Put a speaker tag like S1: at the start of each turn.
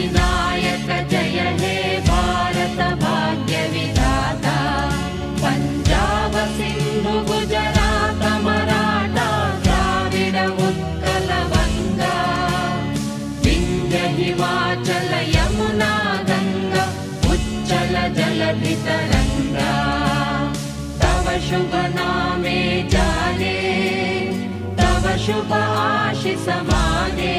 S1: अधिनायक जय हे भारत भाग्य विधाता पंजाब सिंधु गुजरात मराठा द्राविड उत्कल गंगा विंध्य हिमाचल यमुना गंगा उच्चल जलधि तरंगा तव शुभ नामे जाने तव शुभ आशीष माने।